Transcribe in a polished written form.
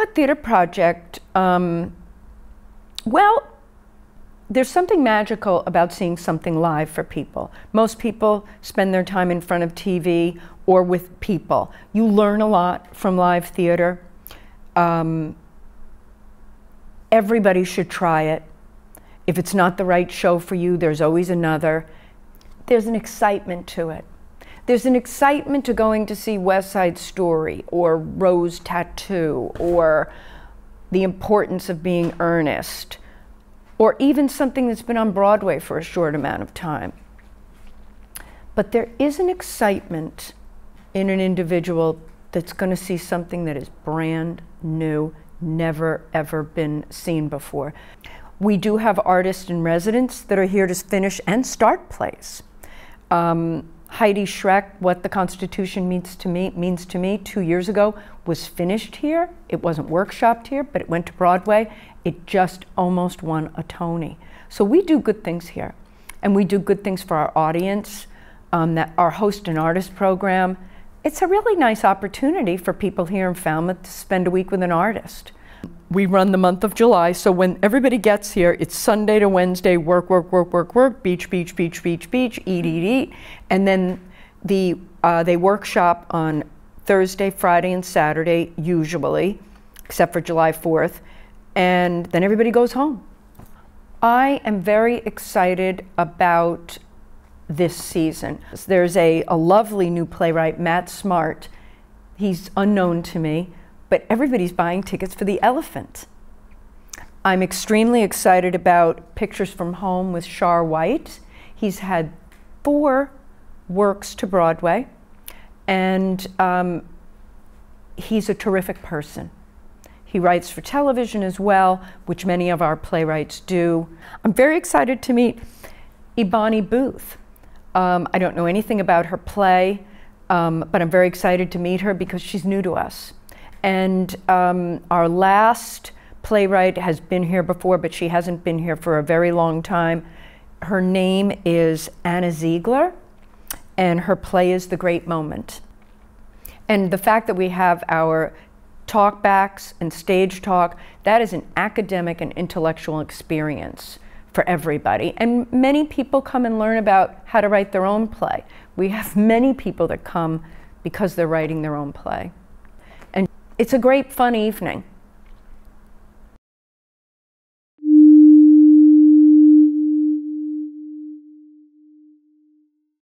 Cod Theatre Project, well, there's something magical about seeing something live for people. Most people spend their time in front of TV or with people. You learn a lot from live theater. Everybody should try it. If it's not the right show for you, there's always another. There's an excitement to it. There's an excitement to going to see West Side Story or Rose Tattoo or The Importance of Being Earnest, or even something that's been on Broadway for a short amount of time. But there is an excitement in an individual that's going to see something that is brand new, never ever been seen before. We do have artists in residence that are here to finish and start plays. Heidi Schreck, What the Constitution Means to Me, 2 years ago, was finished here. It wasn't workshopped here, but it went to Broadway. It just almost won a Tony. So we do good things here, and we do good things for our audience, that our host and artist program. It's a really nice opportunity for people here in Falmouth to spend a week with an artist. We run the month of July, so when everybody gets here, it's Sunday to Wednesday, work, work, work, work, work, beach, beach, beach, beach, beach, eat, eat, eat. And then they workshop on Thursday, Friday, and Saturday, usually, except for July 4th. And then everybody goes home. I am very excited about this season. There's a lovely new playwright, Matt Smart. He's unknown to me, but everybody's buying tickets for The Elephant. I'm extremely excited about Pictures from Home with Shar White. He's had 4 works to Broadway, and he's a terrific person. He writes for television as well, which many of our playwrights do. I'm very excited to meet Ebony Booth. I don't know anything about her play, but I'm very excited to meet her because she's new to us. And our last playwright has been here before, but she hasn't been here for a very long time. Her name is Anna Ziegler, and her play is The Great Moment. And the fact that we have our talkbacks and stage talk, that is an academic and intellectual experience for everybody. And many people come and learn about how to write their own play. We have many people that come because they're writing their own play. And it's a great, fun evening.